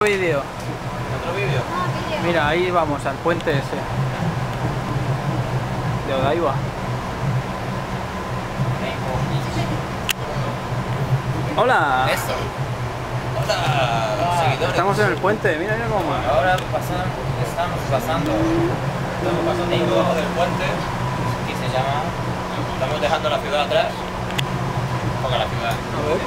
vídeo. ¿Otro vídeo? Mira, ahí vamos, al puente ese. De Odaiba. Hola. Eso. Hola, seguidores. Estamos en el puente, mira, mira cómo. Ahora estamos pasando debajo del puente, aquí se llama. Estamos dejando la ciudad atrás. Poca la ciudad. A ver.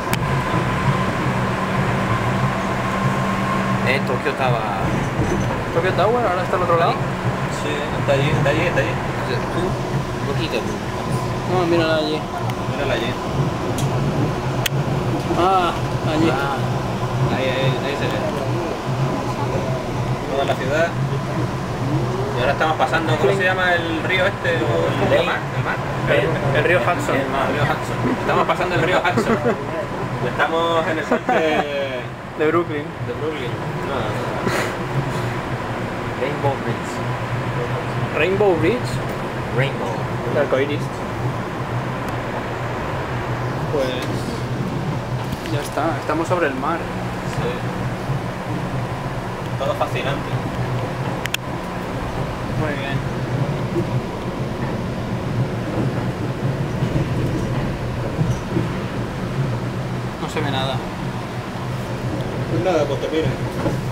Tokio estaba. Tokyo Tower, ahora está al otro lado. Sí, está allí, está allí, está allí. Tú, poquito. No, mírala allí. Mírala allí. Ah, allí. Ahí se ve. Toda la ciudad. Y ahora estamos pasando, ¿cómo se llama el río este? ¿El mar? El río Hudson. El río Hudson. Estamos pasando el río Hudson. Estamos en el puente De Brooklyn. de Brooklyn. Rainbow Bridge. Rainbow Bridge. Rainbow. El arcoiris. Pues ya está, estamos sobre el mar. Sí. Todo fascinante. Muy bien. No se ve nada. Pues nada, pues te miren.